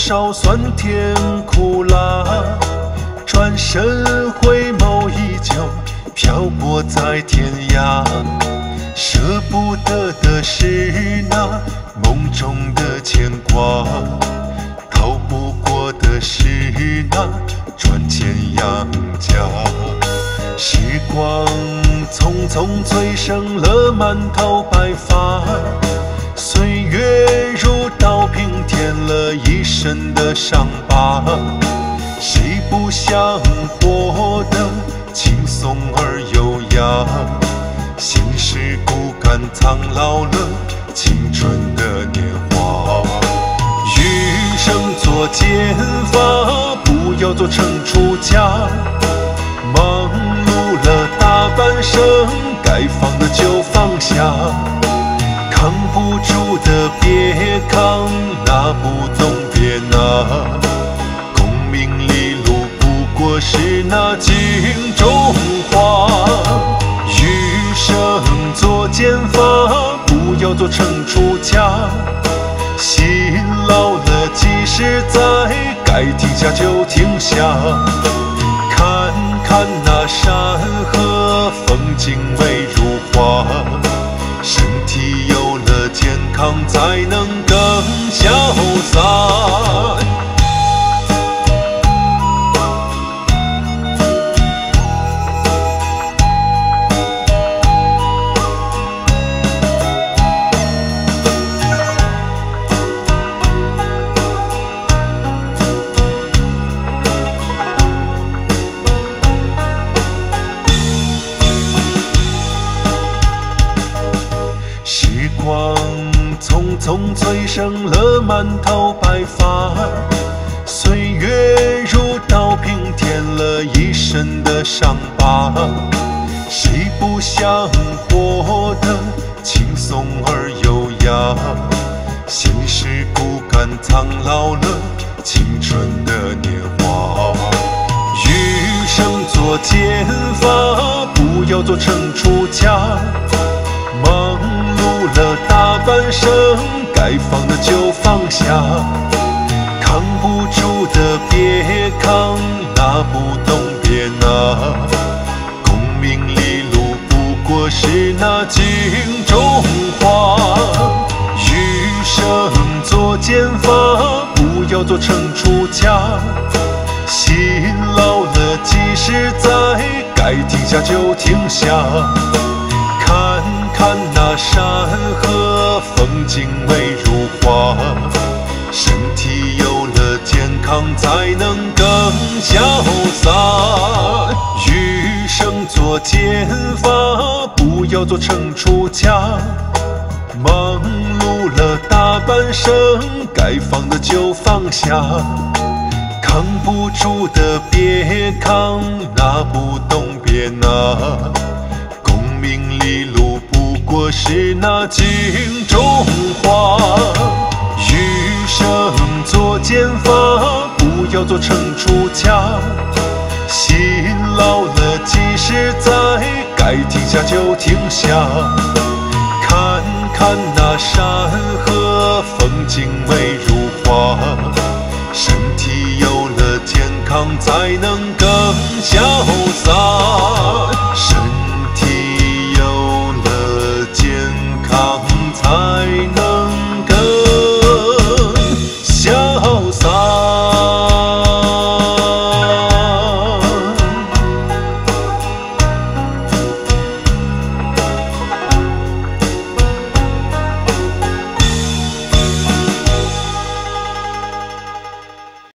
少酸甜苦辣，转身回眸依旧漂泊在天涯。舍不得的是那梦中的牵挂，逃不过的是那转钱养家。时光匆匆催生了满头白发，岁月如刀平添了一身的伤疤。谁不想活得轻松而优雅？心事骨感苍老了青春的年华。余生做减法，不要做成出家。忙碌了大半生，该放的就放下。扛不住的别扛，拿不动别拿。功名利禄不过是那镜中花。余生做减法，不要做成出家。心老了几时在，该停下就停下。看看那山河，风景美如画。身体有了健康，才能更潇洒。时光匆匆催生了满头白发，岁月如刀平添了一身的伤疤。谁不想活得轻松而优雅？心事骨感苍老了青春的年华。余生做减法，不要做成出家。忙碌了大半生，该放的就放下。扛不住的别扛，拿不动别拿。功名利禄不过是那镜中花。余生做减法，不要做成出家。心老了几时在，该停下就停下。看看那山河，风景美如画。身体有了健康，才能更潇洒。余生做减法，不要做成出家。忙碌了大半生，该放的就放下。扛不住的别扛，拿不动别拿。功名利禄不过是那镜中花。余生做减法，不要做成出家。心老了几时在，该停下就停下。看看那山河，风景美如画。身体有了健康，才能更潇洒。